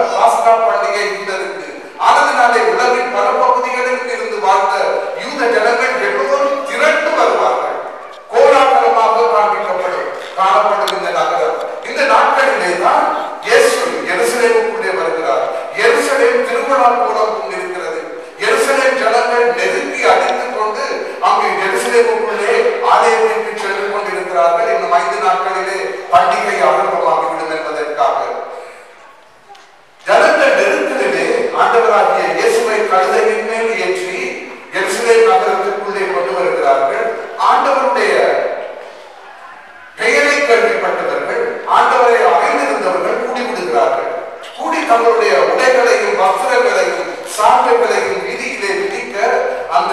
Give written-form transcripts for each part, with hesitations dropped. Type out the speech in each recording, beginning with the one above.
பாஸ்கா பண்டிகை யூதருக்கு. அதனாலே உலகின் பல பகுதிகளில் இருந்து வாழ்ந்த யூத ஜனங்கள் எல்லோரும் திரண்டு வருவார்கள். கோலாகலமாக காணப்படும் இந்த நகரம். இந்த நாட்களிலே தான் இயேசு எருசலேமுக்குள்ளே வருகிறார். எருசலேம் திருவிழா கோலம் கொண்டிருக்கிறது. எருசலேம் ஜனங்கள் நெருங்கி அடித்துக் கொண்டு அங்கு எருசலேமுக்குள்ளே ஆலயத்திற்கு சென்று கொண்டிருக்கிறார்கள். இன்னும் 5 நாட்களிலே பண்டிகை ஆரம்பமாகிவிடும் என்பதற்காக ஜனங்கள் நெருக்கத்திலே ஆண்டவராகிய இயேசுவை கழுதையின் மேல் ஏற்றி எருசலேம் நகரத்திற்குள்ளே கொண்டு வருகிறார்கள். ஆண்டவருடைய பெயரை கேள்விப்பட்டவர்கள், ஆண்டவரை அறிந்திருந்தவர்கள் கூடிவிடுகிறார்கள். கூடி தங்களுடைய உடைகளையும் வஸ்திரங்களையும் சான்றுகளையும் வீதியிலே விதிக்க அந்த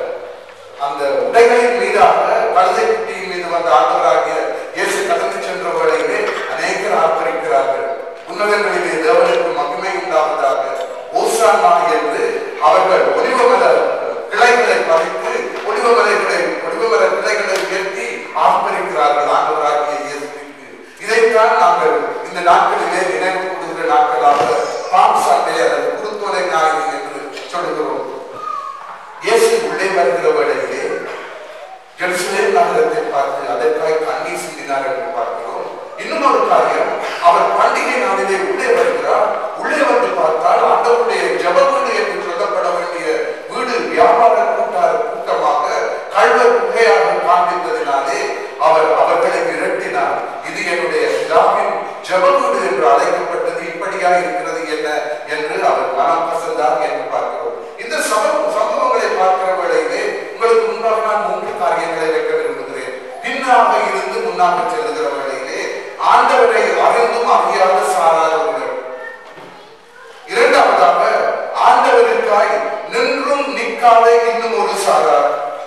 உடைகளின் மீதாக கழுதை குட்டியின் மீது வந்த ஆண்டவராகிய இயேசு கடந்து சென்ற வேளையிலே அநேகர் ஆர்ப்பரிக்கிறார்கள். உன்னதங்களிலே தேவனுக்கு மகிமை உண்டாவதாக, ஓசானா என்று அவர்கள் ஒலிவமர கிளைகளை பறித்து ஒலிவமர கிளைகளை உயர்த்தி ஆர்ப்பரிக்கிறார்கள் ஆண்டவராகிய இயேசுவிற்கு. இதைத்தான் நாங்கள் இந்த நாட்களிலே நினைவு கூறுகிற நாட்களாக பாம் சண்டே அல்லது குருத்தோலை ஞாயிறு என்று சொல்லுகிறோம். இயேசு உள்ளே வருகிற வேளையிலே எருசலேம் நகரத்தை பார்த்து அதற்காக கண்ணீர் சிந்தினார் என்று பார்க்கிறோம். இன்னும் ஒரு காரியம், அவர் பண்டிகை நாளிலே உள்ளே வருகிறார். உள்ளே வந்து பார்த்தால் ஆண்டவருடைய ஜெப வீடு என்று சொல்லப்பட வேண்டிய வீடு வியாபார கூட்டமாக கள்வர் புகையாக காண்பித்ததினாலே அவர்களை விரட்டினார். இது என்னுடைய பிதாவின் ஜெப வீடு என்று அழைக்கப்பட்டது இப்படியாக இருக்கிறது என்ன என்று அவர் மனம் கசந்தார் என்று பார்க்கிறோம். இந்த சம்பவங்களை பார்க்கிற வேளையிலே உங்களுக்கு முன்பாக நான் 3 காரியங்களை வைக்க விரும்புகிறேன். பின்னாக இருந்து முன்னாக செல்லுகிற வேளையிலே ஆண்டவரை அறிந்தும் அறியாத சாராதவர்கள். இரண்டாவதாக ஆண்டவருக்காய் நின்றும் நிற்காத இன்னும் ஒரு சாரார்.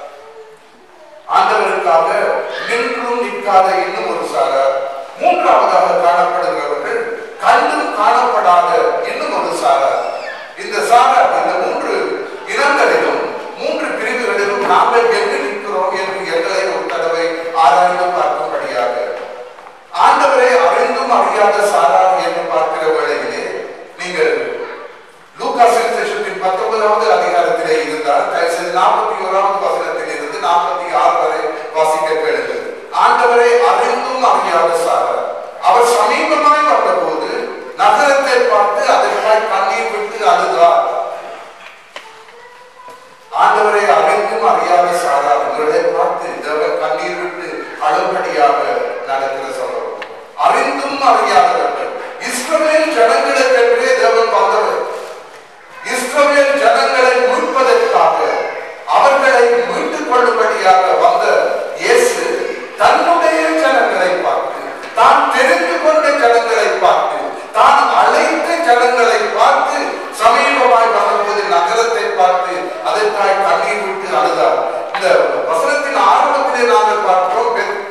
ஆண்டவருக்காக நின்றும் நிற்காத இன்னும் ஒரு சாரார். மூன்றாவதாக காணப்படுகிறவர்கள் கண்டும் காணப்படாத இன்னும் ஒரு சாரார். இந்த சாரார் இந்த 3 இனங்களிலும் 3 பிரிவுகளிலும் நாங்கள் எங்கு நிற்கிறோம் என்று எங்களை ஒரு தடவை ஆராய்ந்து பார்க்கும்படியாக ஆண்டவரை அறிந்தும் அறியாத சாரார் என்று பார்க்கிற வேளையிலே நீங்கள் லூக்கா சுவிசேஷத்தின் 19வது அதிகாரத்திலே இருந்தால் 41வது வசனத்தில் இருந்து 46 வரை வாசிக்க கேளுங்கள். ஆண்டவரை அறிந்தும் அறியாத சாரார். அவர் சமீபமாய் வந்தபோது நகரத்தை பார்த்து அதற்காய் கண்ணீர் விட்டு அழுதார். ஆண்டவரை அறிந்தும் அறியாத சாரார் இவர்களை பார்த்து தேவன் கண்ணீர் விட்டு அழும்படியாக நடக்கிற சம்பவம். அறிந்தும் அறியாதவர்கள் இஸ்ரவேல் ஜனங்களுக்கென்றே தேவன் வந்தவர். இஸ்ரவேல் ஜனங்களை மீட்பதற்காக அவர்களை மீட்டுக் கொள்ளும்படியாக வந்த இயேசு தன்னுடைய ஜனங்களை பார்த்து, தான் தெரிந்து கொண்ட ஜனங்களை பார்த்து, தான் அழைத்த ஜனங்களை பார்த்து சமீபமாய் வந்தபோது நகரத்தை பார்த்து அதற்காய் கண்ணீர் விட்டு அழுதார். இந்த வசனத்தின் ஆரம்பத்திலே நாங்கள் பார்க்கிறோம்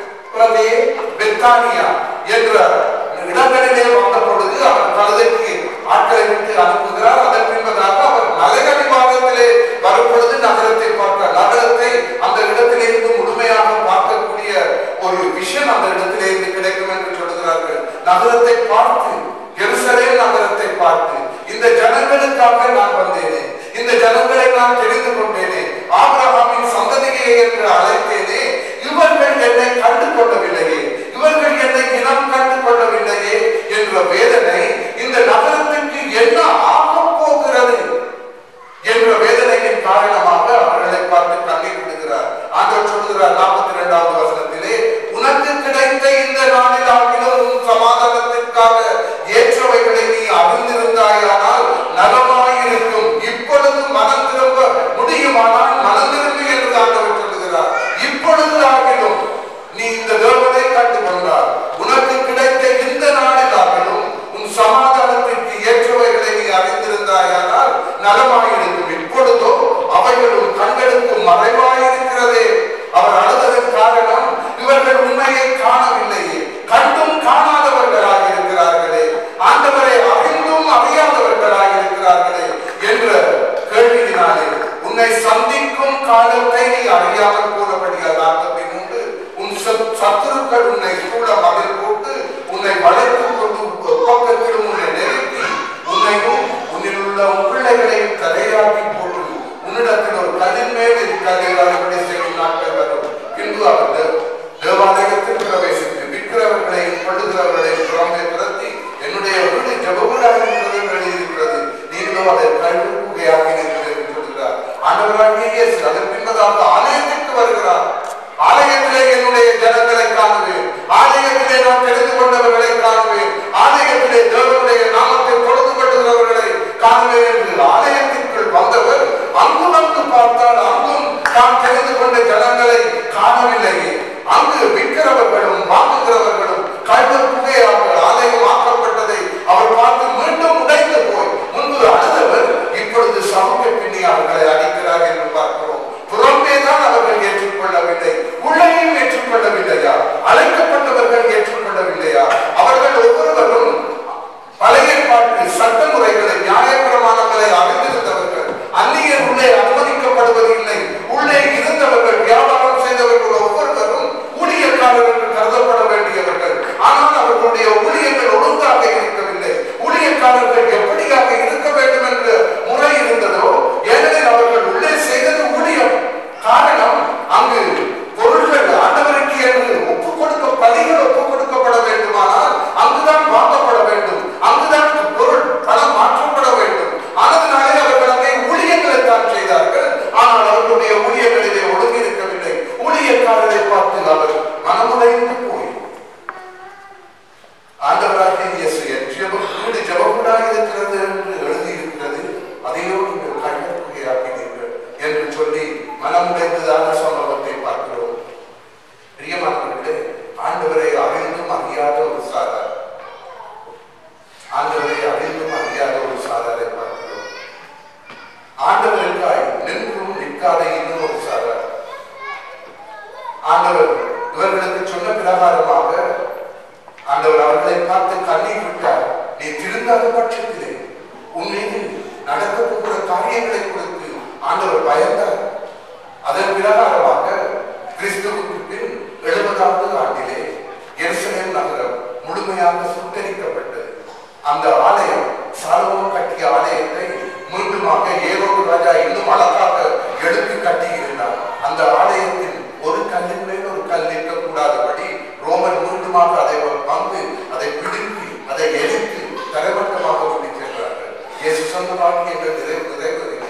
பெத்தானியா என்ற இடங்களிலே வந்த பொழுது அவர் கழுதைக்கு ஆட்களை விட்டு அனுப்புகிறார். அதன் பின்பதாக அவர் மலையடிவாரத்திலே வரும் பொழுது நகரத்தை பார்க்கிறார். நகரத்தை அந்த இடத்திலே இருந்து முழுமையாக பார்க்கக்கூடிய ஒரு விஷயம் அந்த இடத்திலே இருந்து கிடைக்கும் என்று சொல்கிறார்கள். நகரத்தை பார்த்து, எருசலேம் நகரத்தை பார்த்து, இந்த ஜனங்களுக்காக நான் வந்தேனே, இந்த ஜனங்களை நான் தெரிந்து கொண்டேனே, ஆபிரகாமின் சந்ததியே என்று அழைத்தேனே, இவர்கள் என்னை கண்டு கொள்ளவில்லையே, இவர்கள் என்னை இனம் கண்டு கொள்ளவில்லையே என்ற வேதனை இந்த நகரத்திற்கு என்ன ஆகப் போகிறது என்ற வேதனையின் காரணமாக அவர்களை பார்த்து கண்ணீர் விடுகிறார். ஆண்டவர் சொல்கிறார் 42வது வசனத்திலே, உனக்கு கிடைத்த இந்த நாளில் ஆகிலும் உன் சமாதானத்திற்காக ஏற்றவைகளை நீ அறிந்திருந்தாயானால் நலமாயிருக்கும். இப்பொழுது மனம் திரும்ப முடியுமானால் மனம் திரும்பு என்று ஆண்டவர் சொல்லுகிறார். இப்பொழுது ஆகிலும் நீ இந்த தேவனை கண்டுகொண்டார். உனக்கு கிடைத்த இந்த நாளில் ஆகிலும் உன் சமாதானத்திற்கு ஏற்றவைகளை நீ அறிந்திருந்தாயானால் நலமாயிருக்கும். இப்பொழுதோ அவைகளும் கண்களுக்கு மறைவாயிருக்கிறதே. அவர் அழுததன் காரணம் இவர்கள் உண்மையை காணவில்லையே, கண்டும் காணாதவர்களாக இருக்கிறார்களே, ஆண்டவரை அறிந்தும் அறியாதவர்களாக இருக்கிறார்களே என்ற கேள்வியினாலே உன்னை சந்திக்கும் காலத்தை நீ அறியாமல் போனபடியால் 43 உன் சத்துருக்கள் உன்னை சூழ மதில் போட்டு உன்னை வளைத்துக் கொண்டு பக்கத்திலும் உன்னை நெருக்கி உன்னை உள்ள உன் பிள்ளைகளையும் தலையாக்கி போட்டு உன்னிடத்தில் ஒரு கல்லின் மேல் இருக்காதபடி செய்யும் நாட்கள் வரும். பின்பு அவர் தேவாலயத்தில் பிரவேசித்து விற்கிறவர்களையும் கொள்ளுகிறவர்களையும் புறமே துரத்தி என்னுடைய வீடு ஜெபவீடாக இருக்கிறது என்று எழுதியிருக்கிறது, நீங்களோ அதை கல்வி குகையாக்கி இருக்கிறது என்று சொல்கிறார் ஆண்டவராகிய இயேசு. அதன் பின்பதாக ஆலயத்திற்கு வருகிறார். ஆலயத்திலே என்னுடைய ஜனங்களை காணுவேன், ஆலயத்திலே நான் தெரிந்து கொண்டவர்களை காணுவேன், ஆலயத்திலே தேவனுடைய நாமத்தை தொழுது கொள்ளுகிறவர்களை காணுவேன் என்று ஆலயத்திற்குள் வந்தவர் அங்கு வந்து பார்த்தால் அங்கும் தான் தெரிந்து கொண்ட ஜனங்களை காணவில்லையே. அங்கு விற்கிறவர்களும் வாங்குகிறவர்களும் கல்வர் குகையாக ஆலயம் ஆக்கப்பட்டதை அவர் பார்த்து மீண்டும் உடைந்து போய் முன்பு அழுதவர் இப்பொழுது சமூக பின்னி அவர்களை அடிக்கிறார் என்று பார்க்கிறோம். புறம்பேதான் அவர்கள் ஏற்றுக்கொள்ளவில்லை, உள்ளேயும் ஏற்றுக்கொள்ளவில்லையா? அழைக்கப்பட்டவர்கள் ஏற்றுக்கொள்ளவில்லையா? அவர்கள் ஒவ்வொருவரும் பழைய பாட்டு சட்ட முறைகளை நியாயப்பிரமாணங்களை அறிந்திருந்தவர்கள். அந்நியர் உள்ளே அனுமதிக்கப்படுவது இல்லை. உள்ளே இருந்தவர்கள் வியாபாரம் செய்தவர்கள் ஒவ்வொருவரும் ஊழியக்காரர் என்று கருதப்பட வேண்டியவர்கள். ஆனால் அவர்களுடைய ஊழியர்கள் ஒழுங்காக இருக்கவில்லை. ஊழியக்காரர்கள் எப்படியாக இருக்க வேண்டும் என்ற முறை இருந்ததோ, ஏனெனில் அவர்கள் உள்ளே செய்தது ஊழியம். காரணம், அங்கு பொருள்கள் ஆண்டவருக்கு என்று பலிகள் ஒப்புக் கொடுக்கப்பட வேண்டுமானால் அங்குதான் வாங்கப்பட வேண்டும், அங்குதான் பொருள் பணம் மாற்றப்பட வேண்டும். ஆனதுனாலே அவர்கள் அங்கே ஊழியங்களை தான் செய்தார்கள். ஆனால் அவர்களுடைய ஊழியர்களிலே ஒழுங்கி இருக்கவில்லை. ஊழியக்காரரை பார்த்து அவர் மனமுடைந்து போய் ஆண்டவராகிய இயேசு வீடு ஜெபவீடாக இருக்கிறது என்று எழுதியிருக்கிறது, அதையோ நீங்கள் கல்வர் குகையாக்கினீர்கள் என்று சொல்லி மனமுடைந்ததான சம்பவத்தை பார்க்கிறோம். பிரியமானவர்களே, ஆண்டவரை அறிந்தும் அறியாத ஒரு சாரார், ஆண்டவரை அறிந்தும் அறியாத ஒரு சாராரை பார்க்கிறோம். ஆண்டவருக்காய் நின்றும் நிற்காத இன்னும் ஒரு சாரார். ஆண்டவர் இவர்களுக்கு சொன்ன பிரகாரமாக ஆண்டவர் அவர்களை பார்த்து கண்ணீர் விட்டார். நீ திருந்தாத பட்சத்திலே உன் மீது நடக்க போகிற காரியங்களை குறித்து ஆண்டவர் பயந்தார். அதன் பிரகாரமாக கிறிஸ்துவுக்கு பின் 70வது ஆண்டிலே எருசலேம் நகரம் முழுமையாக சுட்டரிக்கப்பட்டது. அந்த ஆலயம், சாலமோன் கட்டிய ஆலயத்தை மீண்டுமாக ஏரோது ராஜா இன்னும் அழகாக எடுத்து கட்டியிருந்தார். அந்த ஆலயத்தில் ஒரு கல்லின் மேல் ஒரு கல் நிற்கக்கூடாதபடி ரோமன் மீண்டுமாக அதை வந்து அதை பிடுங்கி அதை எரித்து தரைமட்டமாக கொண்டு சென்றார்கள். இயேசு சொந்தமாக எங்கள் நிறைவேறினார்.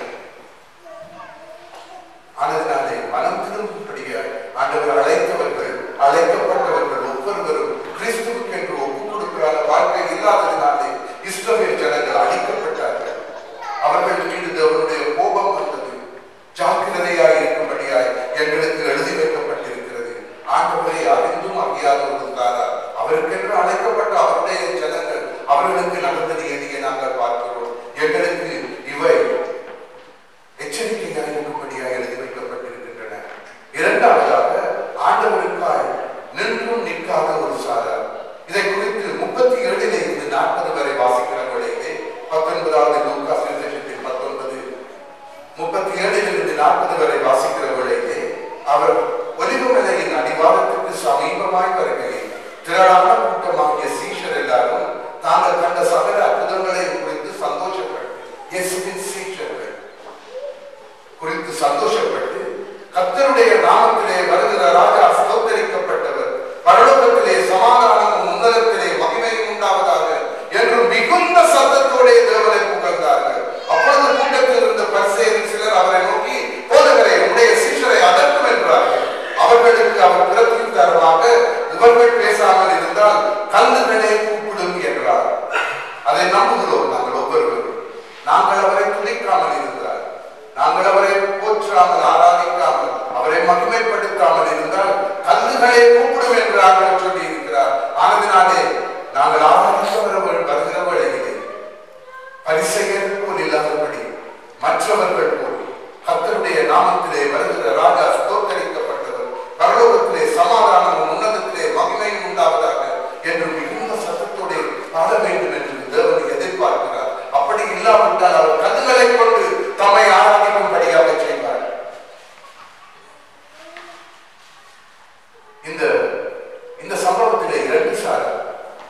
ஆனதினாலே மனம் திரும்பும்படியாய் ஆண்டவர் அழைக்கப்பட்டவர்கள் ஒவ்வொருவரும் கிறிஸ்துவுக்கு என்று ஒப்புக் கொடுக்கிறார். வாழ்க்கை இல்லாததினாலே இஸ்ரவேல் ஜனங்கள் அழிக்கப்பட்டார்கள். அவர்கள் மீது தேவனுடைய கோபம் வந்தது. ஜாக்கிரதையாய் இருக்கும்படியாய் எங்களுக்கு எழுதி வைக்கப்பட்டிருக்கிறது. ஆண்டவரை அறிந்தும் அறியாத இருந்தாரா? அவருக்கென்று அழைக்கப்பட்ட அவருடைய ஜனங்கள் அவர்களுக்கு நடந்தது எதையே நாங்கள் பார்க்கிறோம். எங்களுக்கு இவை எச்சரிக்கையாக இருக்கும்படியாக எழுதி வைக்கப்பட்டிருக்கின்றன. இரண்டாவதாக, ஆண்டவருக்காய் நின்றும் நிற்காத ஒரு சாரார். இதை குறித்து 37 40 வரை வாசிக்கிற வேளையிலே 19வது லூக்கா சுவிசேஷத்தில் 19 37 40 வரை வாசிக்கிற வேளையிலே அவர் ஒலிவமலையின் அடிவாரத்துக்கு சமீபமாய் வருகையில் திரளான கூட்டமாகிய சீஷர் எல்லாரும் தாங்கள் கண்ட சகல அற்புதங்களை குறித்து சந்தோஷப்பட்டு இயேசுவின் சீஷர்கள் குறித்து சந்தோஷப்பட்டு கர்த்தருடைய நாமத்திலே வருகிற ராஜா ஸ்தோத்தரிக்கப்பட்டவர், பரலோகத்திலே சமாதானமும் உன்னதத்திலே மகிமையும் உண்டாவதாக என்று மிகுந்த சத்தத்தோட தேவனை புகழ்ந்தார்கள். அப்பொழுது கூட்டத்தில் இருந்த பரிசேயரில் சிலர் அவரை நோக்கி, போதகரே, உடைய சீஷரை அதட்டும் என்றார்கள். அவர்களுக்கு அவர் பிரதியுத்தரமாக, இவர்கள் பேசாமல் இருந்தால் கல்லுகளே கூப்பிடும் என்றார். அதை நம்புகிறோம் நாங்கள் ஒவ்வொருவரும். நாங்கள் அவரை துதிக்காமல் இருந்தால், நாங்கள் அவரை போற்றாமல் ஆராதிக்காமல் அவரை மகிமைப்படுத்தாமல் இருந்தால் கல்லுகளே கூப்பிடும் என்று ஆண்டவர் சொல்லி இருக்கிறார். ஆனதினாலே நாங்கள் ஆராதிக்கிறவர்கள் வருகிற வேளையிலே பரிசேயர் போல் இல்லாதபடி மற்றவர்கள் போல் கர்த்தருடைய நாமத்திலே வருகிற ராஜா ஸ்தோத்தரிக்கப்பட்டவர், பரலோகத்திலே சமாதானமும் உன்னதத்திலே மகிமையும் உண்டாவதாக என்று மிகுந்த சத்தத்தோடு பாட வேண்டும் என்று தேவன் எதிர்பார்க்கிறார். அப்படி இல்லாவிட்டால் அவர் கல்லுகளை கொண்டு தம்மை ஆராதிக்கும்படியாக செய்வார். இந்த சம்பவத்திலே 2 சாரார்.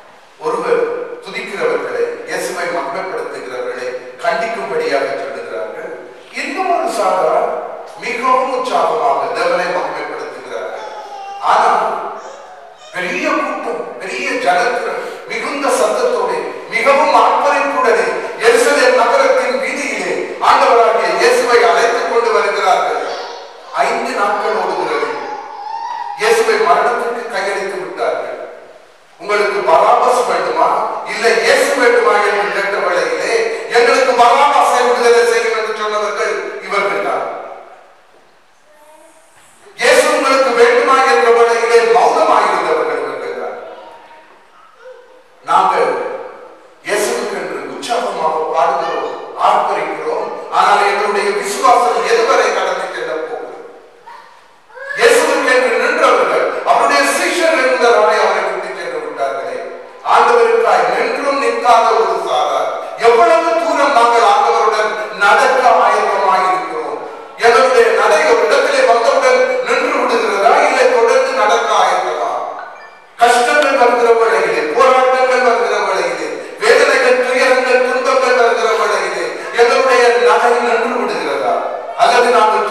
உற்சாகமாக பாடுகிறோம், ஆர்ப்பரிக்கிறோம். ஆனால் எங்களுடைய விசுவாசம் எதுவரை கடந்து செல்ல போகிறது? இயேசுவுக்கு என்று நின்றவர்கள் அவருடைய சீஷர்கள் இருந்தவரை அவரை விட்டு சென்று விட்டார்களே. ஆண்டவருக்காய் நின்றும் நிற்காத ஒரு சாரார். எவ்வளவு தூரம் நாங்கள் ஆண்டவருடன் நடக்க ஆயத்தமாக இருக்கிறோம்? எங்களுடைய நடை ஒரு இடத்திலே வந்தவுடன் நின்று விடுகிறதா, இல்லை தொடர்ந்து நடக்க ஆயத்தமா? கஷ்டங்கள் வருகிற வேளையிலே, போராட்டங்கள் வருகிற வேளையிலே, வேதனைகள், துயரங்கள், துன்பங்கள் வருகிற வேளையிலே எங்களுடைய நடை நின்று விடுகிறதா? அல்லது நாங்கள்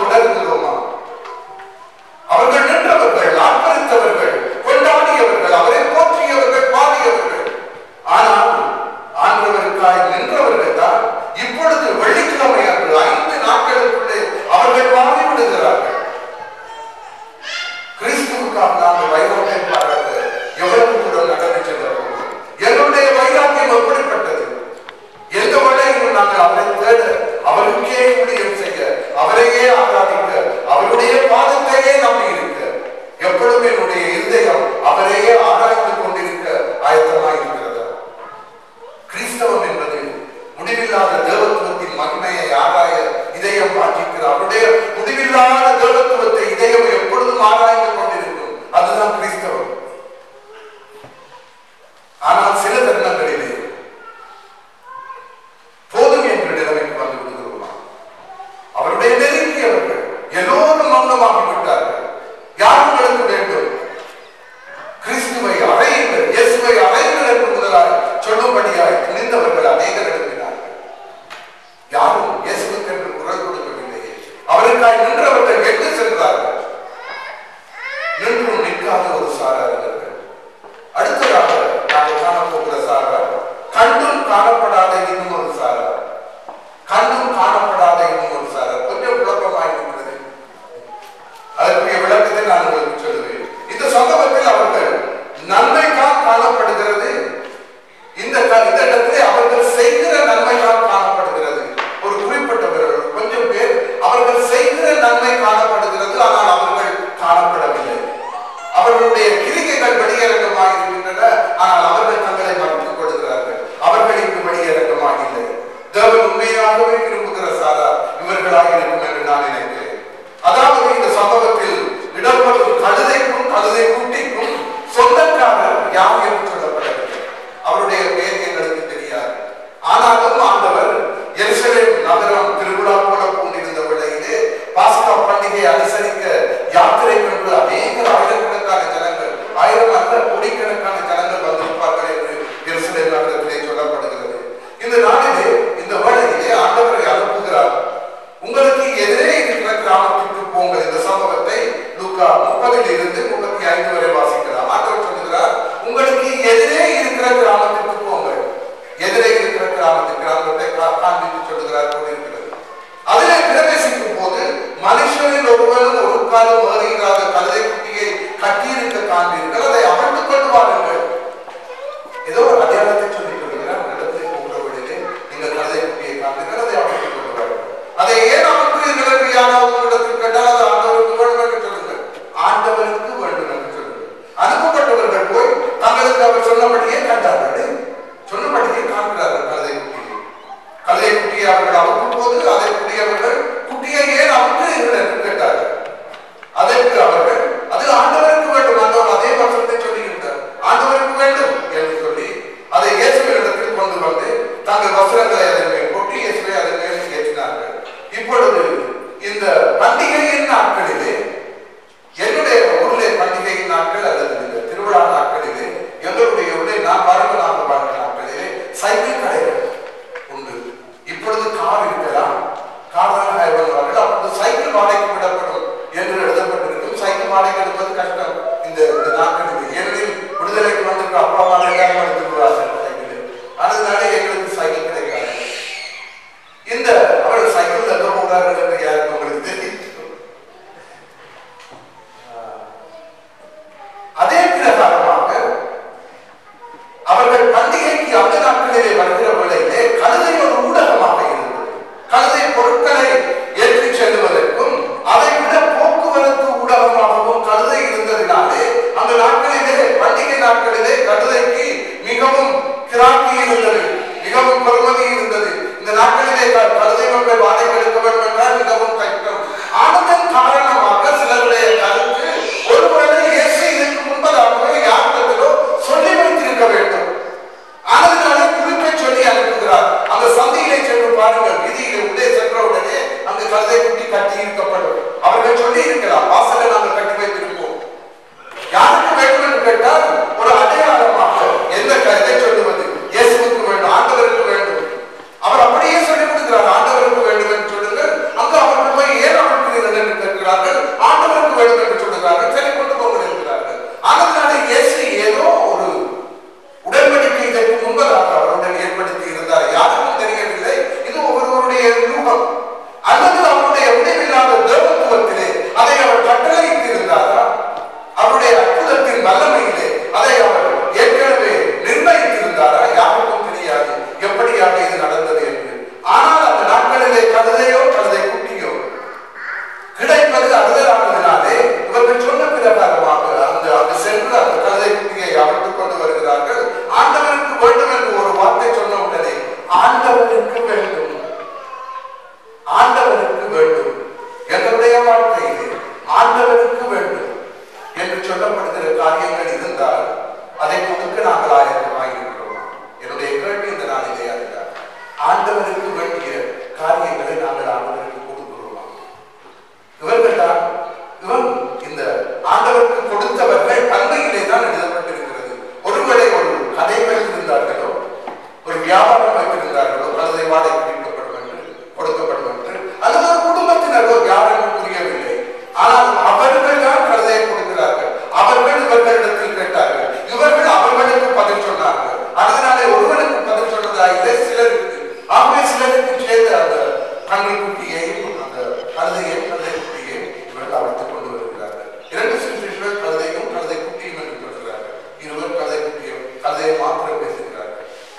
ஆண்டவருக்கு வேண்டிய காரியங்களை நாங்கள் ஆண்டவருக்கு கொடுக்கிறோமா? இவர்கள் தான் இந்த ஆண்டவருக்கு கொடுத்தவர்கள் தன்மையிலே தான் எழுதப்பட்டிருக்கிறது. ஒருவேளை ஒரு கடை வைத்திருந்தார்களோ, ஒரு வியாபாரம் வைத்திருந்தார்களோ, கழுதை வாடகை கொடுக்கப்படும் என்று, அல்லது ஒரு குடும்பத்தினரோ யாரும் புரியவில்லை. ஆனால் அவர்கள் தான் கழுதையை கொடுக்கிறார்கள். அவர்கள் இவர்களிடத்தில் கேட்டார்கள், இவர்கள் அவர்களுக்கு பதில் சொன்னார்கள். அதனாலே ஒருவனுக்கு பதில் சொன்னதா இல்லை, சிலருக்கு. ஆகவே சிலருக்கு சேர்ந்த அந்த கன்றுக்குட்டியையும் அந்த கழுதையும் கழுதைக்குட்டியையும் இவர்கள் அழைத்துக் கொண்டு வருகிறார்கள். 2 சிறுவர்கள் கழுதையும் கழுதை குட்டியும் என்று சொல்கிறார்கள். இருவர் கழுதை குட்டியும் கழுதையை மாத்திரம் பேசுகிறார்கள்.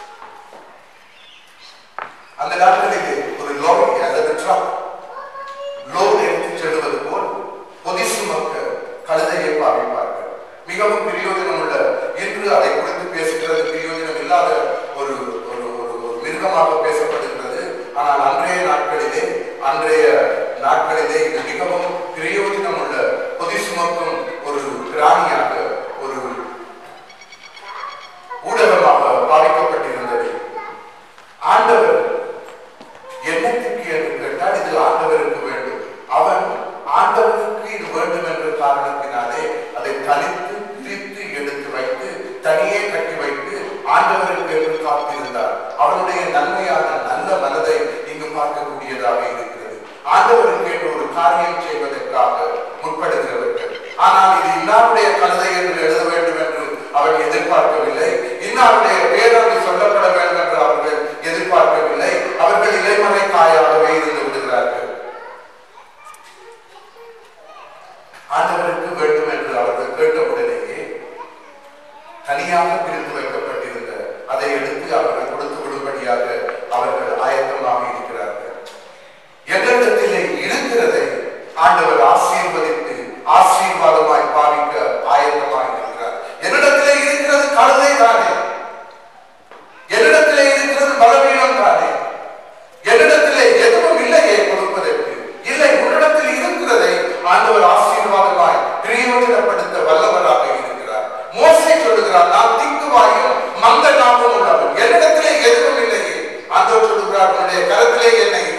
அந்த நாட்களிலே ஒரு லோரி அல்லது ட்ரக் லோடு எடுத்து செல்வது போல் பொதி சுமக்க கழுதையை பாவிப்பார்கள். மிகவும் பிரயோஜனம் உள்ள, இன்று அதை குறித்து பேசுகிறது பிரயோஜனம் இல்லாத ஒரு மிருகமாக பேசப்படுகிறது. ஆனால் அன்றைய நாட்களிலே இது மிகவும் பிரயோஜனம் உள்ள பொதி சுமக்கும் ஒரு பிராணியாக, ஒரு ஊடகமாக பாவிக்கப்பட்டிருந்தது. ஆண்டவர் என்னத்துக்கு என்று கேட்டால் இது ஆண்டவருக்கு வேண்டும். அவன் ஆண்டவருக்கு இது வேண்டும் என்ற காரணத்தினாலே அதை தனித்து பிரித்து எடுத்து வைத்து தனியே கட்டி வைத்து ஆண்டவருக்கு என்று காத்திருந்தார். அவனுடைய நன்மையான நல்ல மனதை இங்கு பார்க்கக்கூடியதாக இருக்கிறது. ஆண்டவருக்கு என்று ஒரு காரியம் செய்வதற்காக முற்படுகிறவர்கள். ஆனால் இது இன்னாருடைய கழுதை என்று எழுத வேண்டும் என்று அவள் எதிர்பார்க்கவில்லை. இன்னாருடைய பேரவை சொல்லப்பட வேண்டும் என்று அவர்கள் எதிர்பார்க்கவில்லை. அவர்கள் இலைமறை காயாகவே இருந்து விடுகிறார்கள். ஆண்டவருக்கு வேண்டும் என்று அவர்கள் கேட்டவுடனேயே தனியாக பிரித்து வைக்கப்பட்டிருந்த அதை எடுத்து அவர்கள் கொடுத்து விடும்படியாக அவர்கள் ஆயத்தமாக இருக்கிறார்கள். எங்களிடத்திலே இருக்கிறதை ஆண்டவர் ஆசீர்வதித்து ஆசீர்வாதமாய் பாவிக்க ஆயத்தமாக இருக்கிறார். என்னிடத்திலே இருக்கிறது கழுதை தானே, என்னிடத்திலே இருக்கிறது பலவீனம் தானே, என்னிடத்திலே எதுவும் இல்லையே கொடுப்பதற்கு. இல்லை, உன்னிடத்தில் இருக்கிறதை ஆண்டவர் ஆசீர்வாதமாய் பிரயோஜனப்படுத்த வல்லவராக இருக்கிறார். மோசே சொல்லுகிறார், நான் திக்குவாயும் மந்த நாமும் உள்ளவன், என்னிடத்திலே எதுவும் இல்லையே. ஆண்டவர் சொல்லுகிறார், உன்னுடைய கரத்திலே என்னை